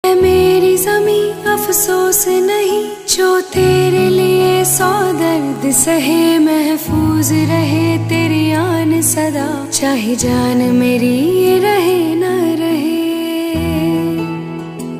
मेरी ज़मी अफसोस नहीं, जो तेरे लिए 100 दर्द सहे। महफूज रहे तेरी आन सदा, चाहे जान मेरी